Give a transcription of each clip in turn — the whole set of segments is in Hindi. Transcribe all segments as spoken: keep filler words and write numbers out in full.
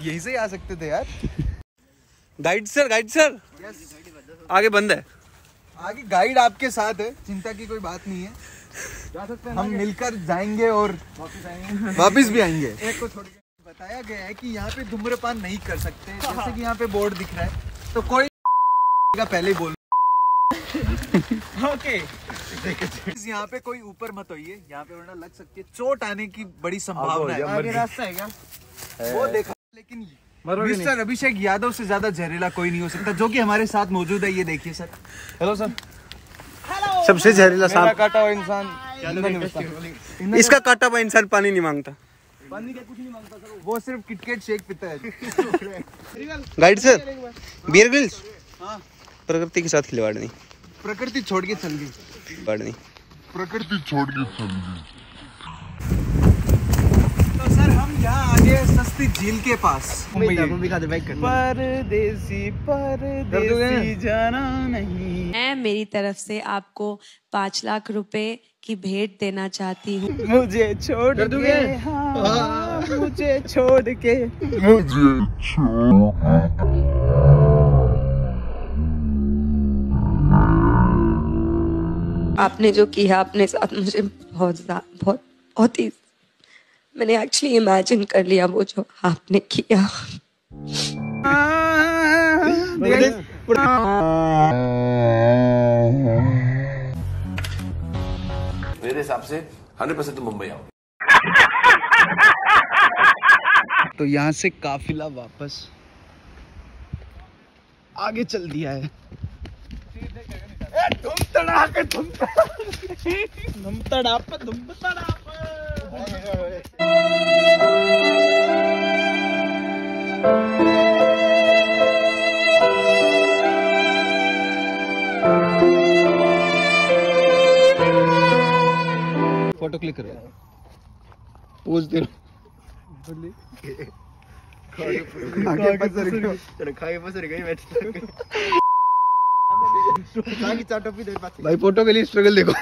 यहीं से ही आ सकते थे यार। Guide sir, guide sir. Yes. आगे बंद है। आगे गाइड आपके साथ है, चिंता की कोई बात नहीं है। जा सकते हैं, हम मिलकर जाएंगे और वापस आएंगे, वापस भी आएंगे। एक को छोड़ के बताया गया है कि यहाँ पे धूम्रपान नहीं कर सकते, जैसे कि यहाँ पे बोर्ड दिख रहा है, तो कोई का पहले ही बोल। ओके। यहाँ पे कोई ऊपर मत होइए, यहाँ पे वरना लग सकती है, चोट आने की बड़ी संभावना है। आगे रास्ता है क्या? वो देखा, लेकिन मिस्टर अभिषेक यादव से ज्यादा जहरीला कोई नहीं हो सकता, जो कि हमारे साथ मौजूद है। ये देखिए सर। Hello sir. सबसे जहरीला सांप काटा हुआ इंसान, इसका काटा हुआ इंसान पानी नहीं मांगता। पानी का कुछ नहीं मांगता सर, वो सिर्फ किटकेट शेक पीता है। Guide sir, Bear Grylls. हाँ। प्रकृति के साथ खिलवाड़ नहीं, प्रकृति छोड़ के चल गई, खिलवाड़ नहीं, प्रकृति छोड़ के चल गई। तो सर हम यहाँ आगे सस्ती झील के पास। परदेसी परदेसी जाना नहीं। मैं मेरी तरफ से आपको पाँच लाख रुपए की भेंट देना चाहती हूँ। मुझे छोड़ के, हाँ, मुझे छोड़ के, मुझे छोड़। आपने जो किया अपने साथ, मुझे बहुत बहुत बहुत ही, मैंने एक्चुअली इमेजिन कर लिया वो जो आपने किया। मेरे हिसाब से हंड्रेड परसेंट तुम मुंबई आओ। तो यहाँ से काफिला वापस आगे चल दिया है। धूम तड़ाक, धूम धूम तड़ाप, धूम तड़ाप। फोटो क्लिक करो, पोज दे। आगे पसर गई, तेरे खाए पसर गई बैठ। भाई फोटो के लिए स्ट्रगल देखो।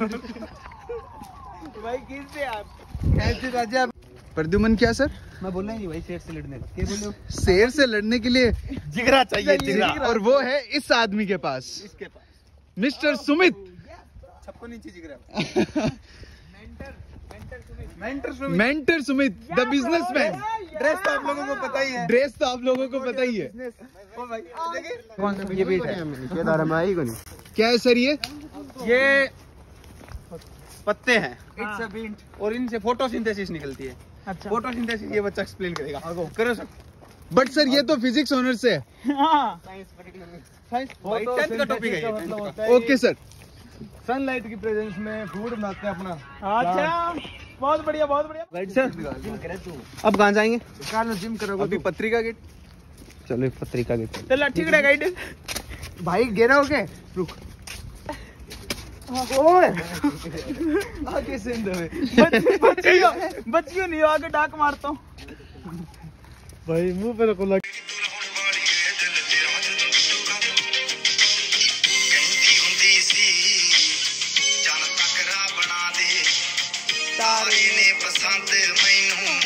भाई किससे आप कैसे राजा? प्रद्युमन क्या सर? मैं बोल रहा हूँ भाई, शेर से लड़ने क्या बोल रहे हो? शेर से लड़ने के लिए जिगरा चाहिए, जिगरा। और वो है इस आदमी के पास, इसके पास, मिस्टर सुमित। छप्पन इंची जिगरा। Mentor Sumit, the businessman. Dress तो आप लोगों को पता ही है, ड्रेस तो आप लोगों को पता ही है। कौन सा ये बीट है? क्या है सर ये? ये पत्ते हैं, इट्स अ बीट, और इनसे फोटोसिंथेसिस निकलती है। अच्छा, फोटोसिंथेसिस ये बच्चा एक्सप्लेन करेगा, करो सर। बट सर ये तो फिजिक्स ऑनर से है। टेंथ का टॉपिक है। Okay sir. सनलाइट की प्रेजेंस में फूड बनाते हैं अपना। अच्छा, बहुत बढ़िया, बहुत बढ़िया। Right sir. अब कहाँ जाएंगे? जिम करोगे? अभी पत्रिका गेट। चलो पत्रिका गेट। चल ठीक है गाइड। भाई गिरा हो गए, रुक। आगे से बच्चियों बच्चियों नहीं, आगे डाक मारता हूँ भाई, मुंह पे रखो लग। तारे ने पसंद मैनू